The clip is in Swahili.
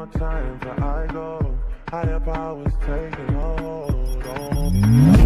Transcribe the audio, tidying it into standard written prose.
time for I go. Higher powers taking hold on.